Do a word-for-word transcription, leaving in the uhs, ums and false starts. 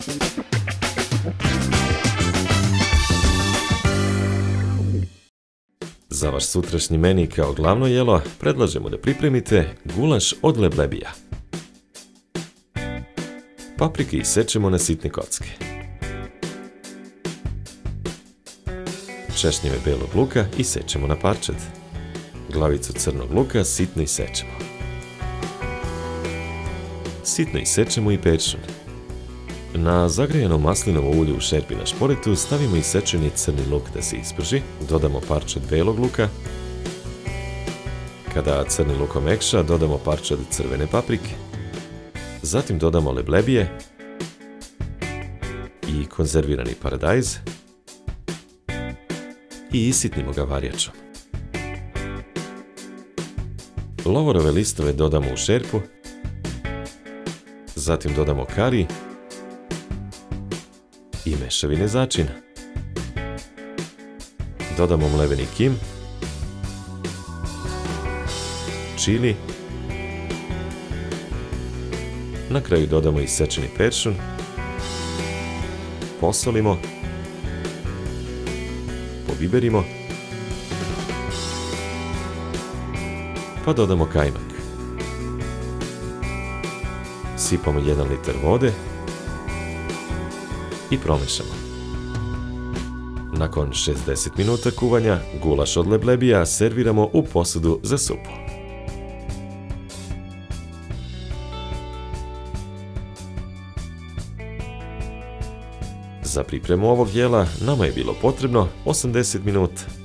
Za vaš sutrašnji meni kao glavno jelo predlažemo da pripremite gulaš od leblebija. Paprike isečemo na sitne kocke. Češnjeve belog luka isečemo na parčad. Glavicu crnog luka sitno isečemo. Sitno isečemo i peršun. Na zagrejano maslinovo ulje u šerpi na šporetu stavimo isečeni crni luk da se isprži, dodamo parčad belog luka. Kada crni luk omekša, dodamo parčad crvene paprike. Zatim dodamo leblebije i konzervirani paradajz i isitnimo ga varjačom. Lovorove listove dodamo u šerpu, zatim dodamo kari i mešavine začina. Dodamo mleveni kim, čili, na kraju dodamo isečeni peršun, posolimo, pobiberimo, pa dodamo kajmak. Sipamo jedan litar vode i promešamo. Nakon šezdeset minuta kuvanja, gulaš od leblebija serviramo u posudu za supu. Za pripremu ovog jela nama je bilo potrebno osamdeset minuta.